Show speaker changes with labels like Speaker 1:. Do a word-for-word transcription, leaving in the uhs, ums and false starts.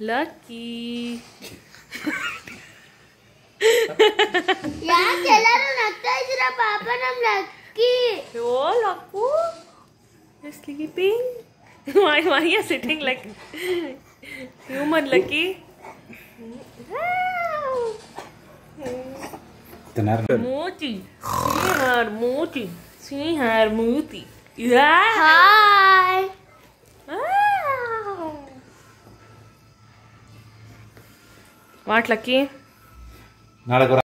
Speaker 1: Lucky.
Speaker 2: ಯಾಕೆ ಎಲ್ಲರೂ ನಗ್ತಾ ಇದ್ದೀರಾ ಪಾಪ ನಮ್ Lakki
Speaker 1: Oh, Lakku. You're sleeping? Why, why are you sitting like human, Lucky? Mooti. See her, Mooti. See her, Mooti. Yeah.
Speaker 2: Hi.
Speaker 1: Ah. What, Lucky?